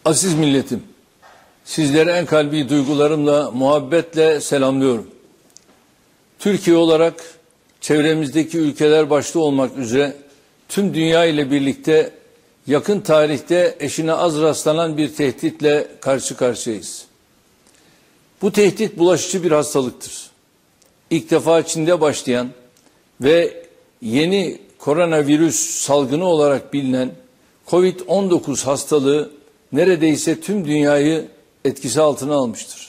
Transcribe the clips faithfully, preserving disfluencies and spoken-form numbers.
Aziz milletim, sizleri en kalbi duygularımla, muhabbetle selamlıyorum. Türkiye olarak çevremizdeki ülkeler başta olmak üzere tüm dünya ile birlikte yakın tarihte eşine az rastlanan bir tehditle karşı karşıyayız. Bu tehdit bulaşıcı bir hastalıktır. İlk defa Çin'de başlayan ve yeni koronavirüs salgını olarak bilinen kovid on dokuz hastalığı neredeyse tüm dünyayı etkisi altına almıştır.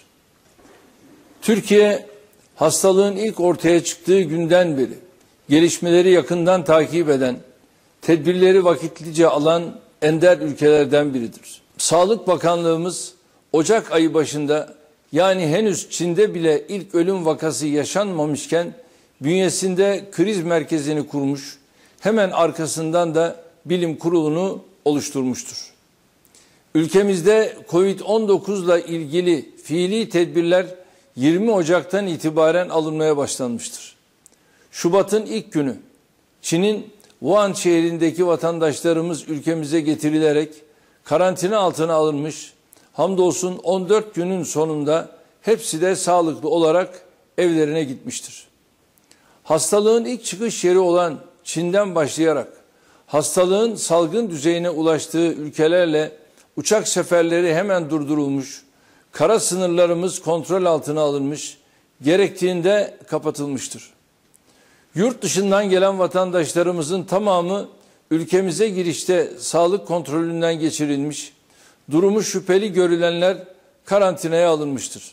Türkiye, hastalığın ilk ortaya çıktığı günden beri gelişmeleri yakından takip eden, tedbirleri vakitlice alan ender ülkelerden biridir. Sağlık Bakanlığımız Ocak ayı başında, yani henüz Çin'de bile ilk ölüm vakası yaşanmamışken bünyesinde kriz merkezini kurmuş, hemen arkasından da bilim kurulunu oluşturmuştur. Ülkemizde kovid on dokuz ile ilgili fiili tedbirler yirmi Ocak'tan itibaren alınmaya başlanmıştır. Şubat'ın ilk günü Çin'in Wuhan şehrindeki vatandaşlarımız ülkemize getirilerek karantina altına alınmış, hamdolsun on dört günün sonunda hepsi de sağlıklı olarak evlerine gitmiştir. Hastalığın ilk çıkış yeri olan Çin'den başlayarak hastalığın salgın düzeyine ulaştığı ülkelerle uçak seferleri hemen durdurulmuş, kara sınırlarımız kontrol altına alınmış, gerektiğinde kapatılmıştır. Yurt dışından gelen vatandaşlarımızın tamamı ülkemize girişte sağlık kontrolünden geçirilmiş, durumu şüpheli görülenler karantinaya alınmıştır.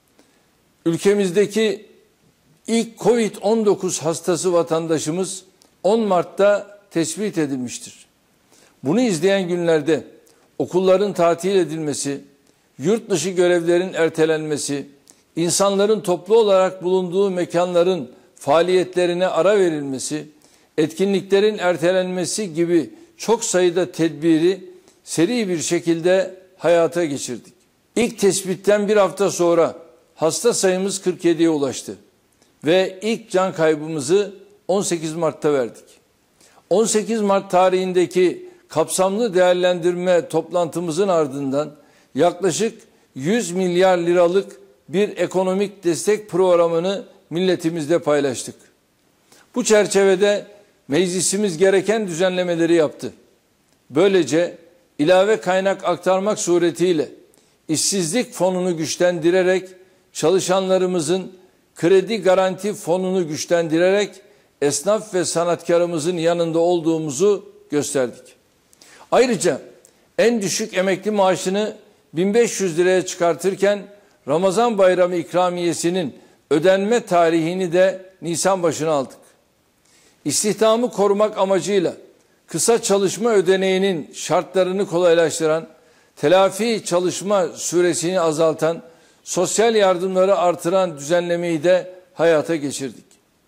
Ülkemizdeki ilk kovid on dokuz hastası vatandaşımız on Mart'ta tespit edilmiştir. Bunu izleyen günlerde okulların tatil edilmesi, yurt dışı görevlerin ertelenmesi, insanların toplu olarak bulunduğu mekanların faaliyetlerine ara verilmesi, etkinliklerin ertelenmesi gibi çok sayıda tedbiri seri bir şekilde hayata geçirdik. İlk tespitten bir hafta sonra hasta sayımız kırk yediye ulaştı ve ilk can kaybımızı on sekiz Mart'ta verdik. on sekiz Mart tarihindeki kapsamlı değerlendirme toplantımızın ardından yaklaşık yüz milyar liralık bir ekonomik destek programını milletimizle paylaştık. Bu çerçevede meclisimiz gereken düzenlemeleri yaptı. Böylece ilave kaynak aktarmak suretiyle işsizlik fonunu güçlendirerek, çalışanlarımızın kredi garanti fonunu güçlendirerek esnaf ve sanatkarımızın yanında olduğumuzu gösterdik. Ayrıca en düşük emekli maaşını bin beş yüz liraya çıkartırken Ramazan Bayramı ikramiyesinin ödenme tarihini de Nisan başına aldık. İstihdamı korumak amacıyla kısa çalışma ödeneğinin şartlarını kolaylaştıran, telafi çalışma süresini azaltan, sosyal yardımları artıran düzenlemeyi de hayata geçirdik.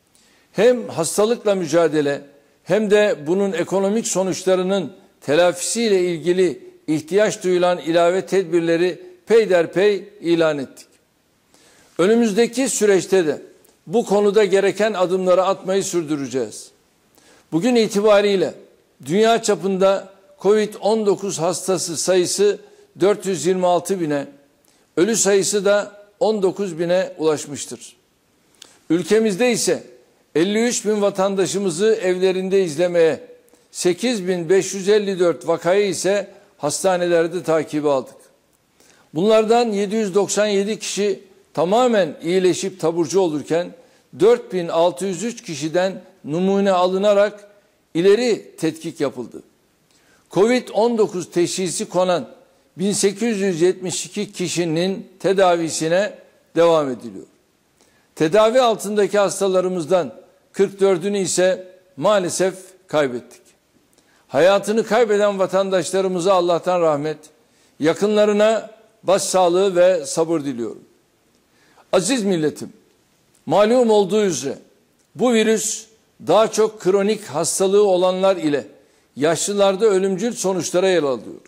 Hem hastalıkla mücadele hem de bunun ekonomik sonuçlarının telafisiyle ilgili ihtiyaç duyulan ilave tedbirleri peyderpey ilan ettik. Önümüzdeki süreçte de bu konuda gereken adımları atmayı sürdüreceğiz. Bugün itibariyle dünya çapında kovid on dokuz hastası sayısı dört yüz yirmi altı bine, ölü sayısı da on dokuz bine ulaşmıştır. Ülkemizde ise elli üç bin vatandaşımızı evlerinde izlemeye, sekiz bin beş yüz elli dört vakayı ise hastanelerde takibe aldık. Bunlardan yedi yüz doksan yedi kişi tamamen iyileşip taburcu olurken dört bin altı yüz üç kişiden numune alınarak ileri tetkik yapıldı. kovid on dokuz teşhisi konan bin sekiz yüz yetmiş iki kişinin tedavisine devam ediliyor. Tedavi altındaki hastalarımızdan kırk dördünü ise maalesef kaybettik. Hayatını kaybeden vatandaşlarımıza Allah'tan rahmet, yakınlarına başsağlığı ve sabır diliyorum. Aziz milletim, malum olduğu üzere bu virüs daha çok kronik hastalığı olanlar ile yaşlılarda ölümcül sonuçlara yol alıyor.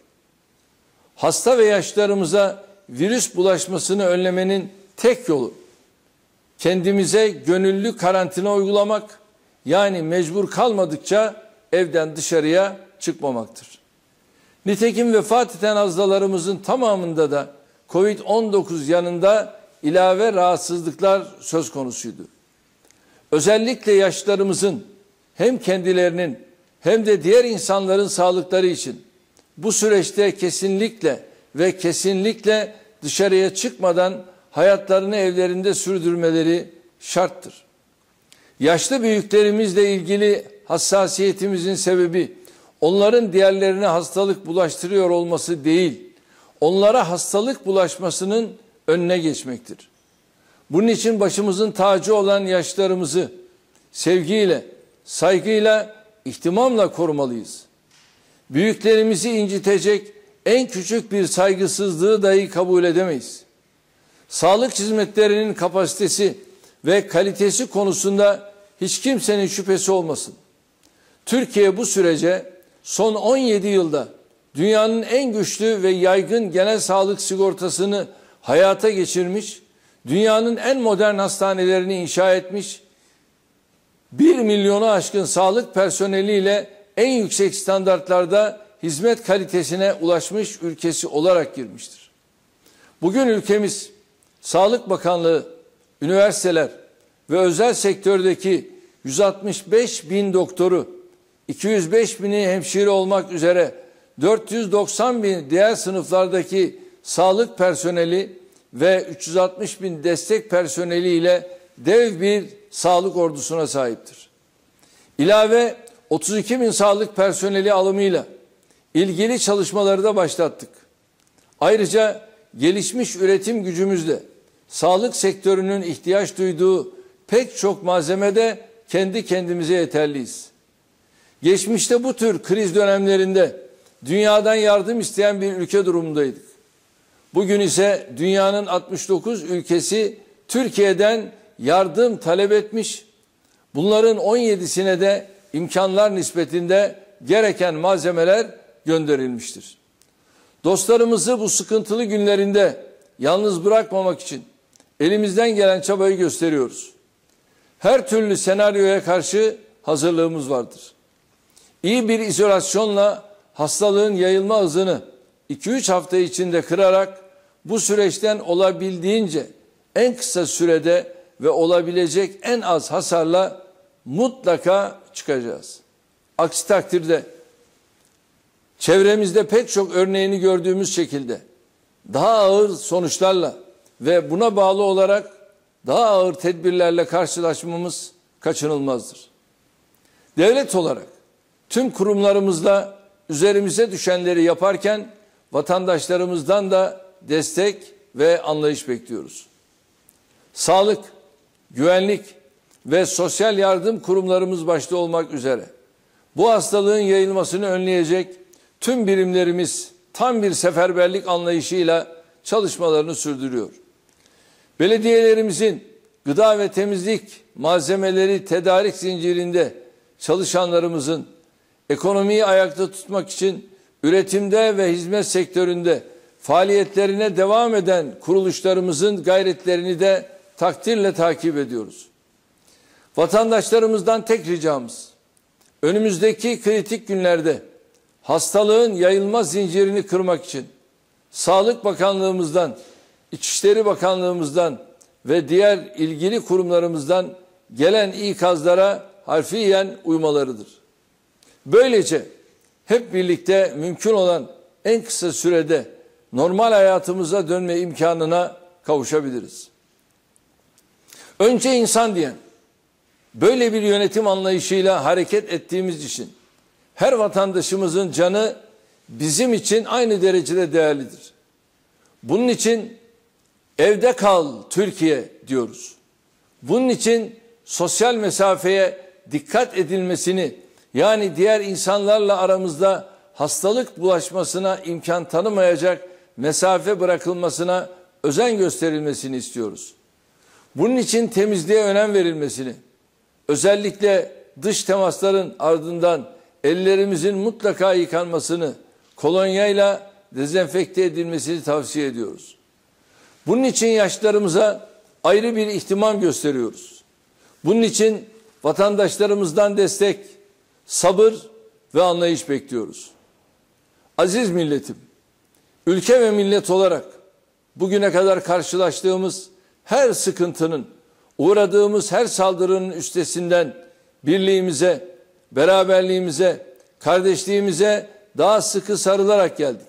Hasta ve yaşlılarımıza virüs bulaşmasını önlemenin tek yolu kendimize gönüllü karantina uygulamak, yani mecbur kalmadıkça evden dışarıya çıkmamaktır. Nitekim vefat eden hastalarımızın tamamında da Covid on dokuz yanında ilave rahatsızlıklar söz konusuydu. Özellikle yaşlılarımızın hem kendilerinin hem de diğer insanların sağlıkları için bu süreçte kesinlikle ve kesinlikle dışarıya çıkmadan hayatlarını evlerinde sürdürmeleri şarttır. Yaşlı büyüklerimizle ilgili hassasiyetimizin sebebi onların diğerlerine hastalık bulaştırıyor olması değil, onlara hastalık bulaşmasının önüne geçmektir. Bunun için başımızın tacı olan yaşlarımızı sevgiyle, saygıyla, ihtimamla korumalıyız. Büyüklerimizi incitecek en küçük bir saygısızlığı dahi kabul edemeyiz. Sağlık hizmetlerinin kapasitesi ve kalitesi konusunda hiç kimsenin şüphesi olmasın. Türkiye bu sürece son on yedi yılda dünyanın en güçlü ve yaygın genel sağlık sigortasını hayata geçirmiş, dünyanın en modern hastanelerini inşa etmiş, bir milyonu aşkın sağlık personeliyle en yüksek standartlarda hizmet kalitesine ulaşmış ülkesi olarak girmiştir. Bugün ülkemiz Sağlık Bakanlığı, üniversiteler ve özel sektördeki yüz altmış beş bin doktoru, iki yüz beş bini hemşire olmak üzere dört yüz doksan bin diğer sınıflardaki sağlık personeli ve üç yüz altmış bin destek personeli ile dev bir sağlık ordusuna sahiptir. İlave otuz iki bin sağlık personeli alımıyla ilgili çalışmaları da başlattık. Ayrıca gelişmiş üretim gücümüzle sağlık sektörünün ihtiyaç duyduğu pek çok malzemede kendi kendimize yeterliyiz. Geçmişte bu tür kriz dönemlerinde dünyadan yardım isteyen bir ülke durumundaydık. Bugün ise dünyanın altmış dokuz ülkesi Türkiye'den yardım talep etmiş. Bunların on yedisine de imkanlar nispetinde gereken malzemeler gönderilmiştir. Dostlarımızı bu sıkıntılı günlerinde yalnız bırakmamak için elimizden gelen çabayı gösteriyoruz. Her türlü senaryoya karşı hazırlığımız vardır. İyi bir izolasyonla hastalığın yayılma hızını iki üç hafta içinde kırarak bu süreçten olabildiğince en kısa sürede ve olabilecek en az hasarla mutlaka çıkacağız. Aksi takdirde çevremizde pek çok örneğini gördüğümüz şekilde daha ağır sonuçlarla ve buna bağlı olarak daha ağır tedbirlerle karşılaşmamız kaçınılmazdır. Devlet olarak tüm kurumlarımızla üzerimize düşenleri yaparken vatandaşlarımızdan da destek ve anlayış bekliyoruz. Sağlık, güvenlik ve sosyal yardım kurumlarımız başta olmak üzere bu hastalığın yayılmasını önleyecek tüm birimlerimiz tam bir seferberlik anlayışıyla çalışmalarını sürdürüyor. Belediyelerimizin gıda ve temizlik malzemeleri tedarik zincirinde çalışanlarımızın ekonomiyi ayakta tutmak için üretimde ve hizmet sektöründe faaliyetlerine devam eden kuruluşlarımızın gayretlerini de takdirle takip ediyoruz. Vatandaşlarımızdan tek ricamız, önümüzdeki kritik günlerde hastalığın yayılma zincirini kırmak için Sağlık Bakanlığımızdan, İçişleri Bakanlığımızdan ve diğer ilgili kurumlarımızdan gelen ikazlara harfiyen uymalarıdır. Böylece hep birlikte mümkün olan en kısa sürede normal hayatımıza dönme imkanına kavuşabiliriz. Önce insan diyen, böyle bir yönetim anlayışıyla hareket ettiğimiz için her vatandaşımızın canı bizim için aynı derecede değerlidir. Bunun için evde kal Türkiye diyoruz. Bunun için sosyal mesafeye dikkat edilmesini, yani diğer insanlarla aramızda hastalık bulaşmasına imkan tanımayacak mesafe bırakılmasına özen gösterilmesini istiyoruz. Bunun için temizliğe önem verilmesini, özellikle dış temasların ardından ellerimizin mutlaka yıkanmasını, kolonyayla dezenfekte edilmesini tavsiye ediyoruz. Bunun için yaşlılarımıza ayrı bir ihtimam gösteriyoruz. Bunun için vatandaşlarımızdan destek, sabır ve anlayış bekliyoruz. Aziz milletim, ülke ve millet olarak bugüne kadar karşılaştığımız her sıkıntının, uğradığımız her saldırının üstesinden birliğimize, beraberliğimize, kardeşliğimize daha sıkı sarılarak geldik.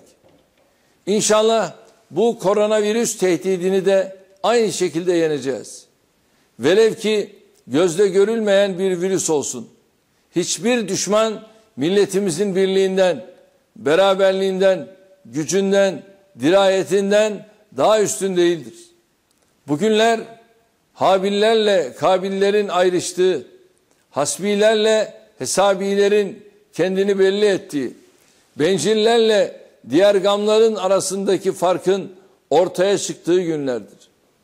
İnşallah bu koronavirüs tehdidini de aynı şekilde yeneceğiz. Velev ki gözle görülmeyen bir virüs olsun. Hiçbir düşman milletimizin birliğinden, beraberliğinden, gücünden, dirayetinden daha üstün değildir. Bugünler Habillerle Kabillerin ayrıştığı, hasbilerle hesabilerin kendini belli ettiği, bencillerle diğer gamların arasındaki farkın ortaya çıktığı günlerdir.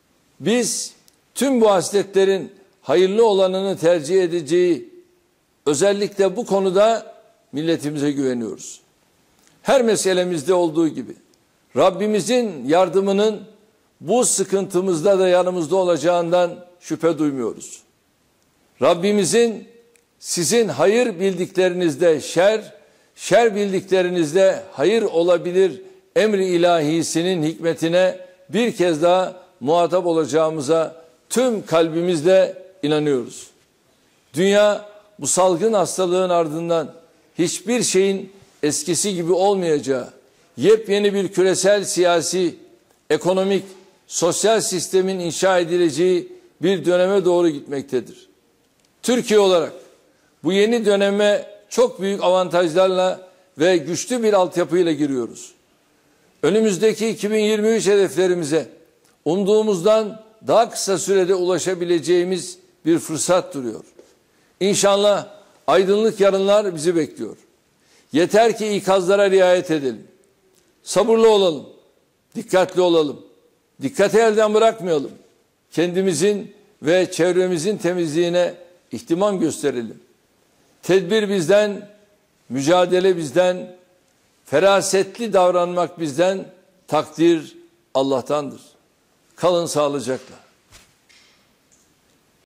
Biz tüm bu hasletlerin hayırlı olanını tercih edeceği, özellikle bu konuda milletimize güveniyoruz. Her meselemizde olduğu gibi Rabbimizin yardımının bu sıkıntımızda da yanımızda olacağından şüphe duymuyoruz. Rabbimizin sizin hayır bildiklerinizde şer, şer bildiklerinizde hayır olabilir emri ilahisinin hikmetine bir kez daha muhatap olacağımıza tüm kalbimizle inanıyoruz. Dünya bu salgın hastalığın ardından hiçbir şeyin eskisi gibi olmayacağı, yepyeni bir küresel siyasi, ekonomik, sosyal sistemin inşa edileceği bir döneme doğru gitmektedir. Türkiye olarak bu yeni döneme çok büyük avantajlarla ve güçlü bir altyapıyla giriyoruz. Önümüzdeki iki bin yirmi üç hedeflerimize umduğumuzdan daha kısa sürede ulaşabileceğimiz bir fırsat duruyor. İnşallah aydınlık yarınlar bizi bekliyor. Yeter ki ikazlara riayet edelim. Sabırlı olalım, dikkatli olalım. Dikkati elden bırakmayalım. Kendimizin ve çevremizin temizliğine ihtimam gösterelim. Tedbir bizden, mücadele bizden, ferasetli davranmak bizden, takdir Allah'tandır. Kalın sağlıcakla.